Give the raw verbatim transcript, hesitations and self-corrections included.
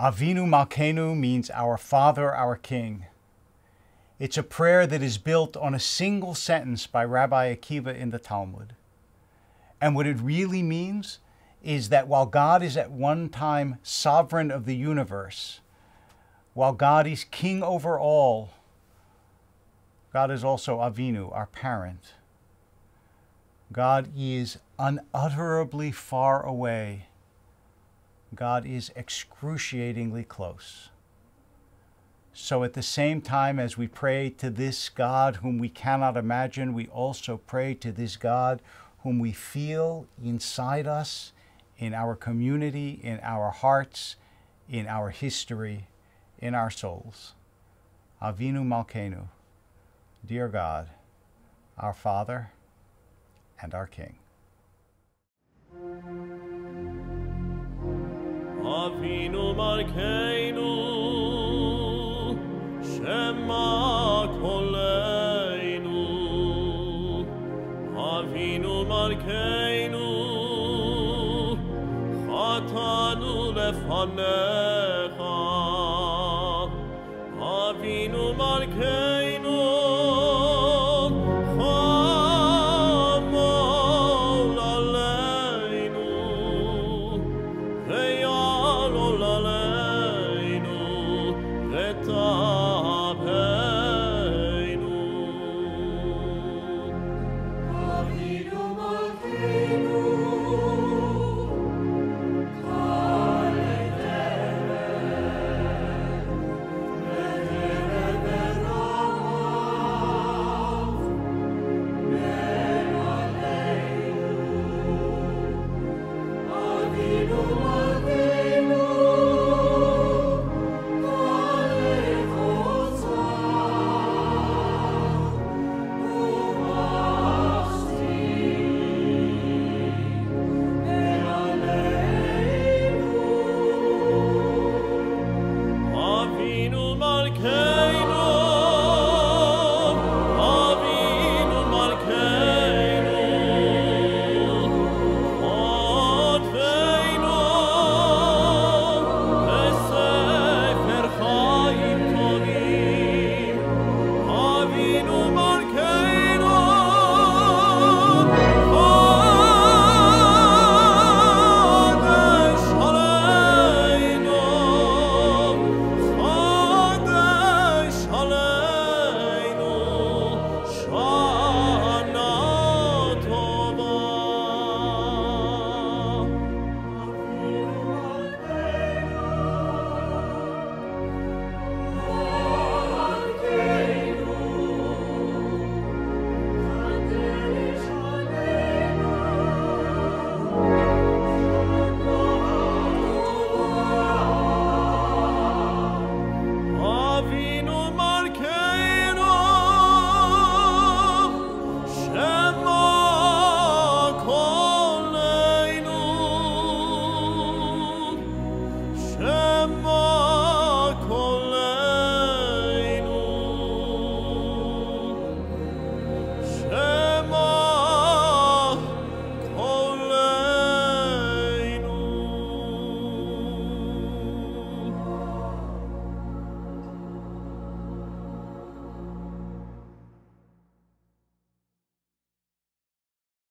Avinu Malkeinu means our Father, our King. It's a prayer that is built on a single sentence by Rabbi Akiva in the Talmud. And what it really means is that while God is at one time sovereign of the universe, while God is king over all, God is also Avinu, our parent. God is unutterably far away. God is excruciatingly close. So at the same time as we pray to this God whom we cannot imagine, we also pray to this God whom we feel inside us, in our community, in our hearts, in our history, in our souls. Avinu Malkeinu, dear God, our Father and our King. Avinu Malkeinu, Shema Koleinu. Avinu Malkeinu, Chatanu Lefanecha. Avinu Malkeinu,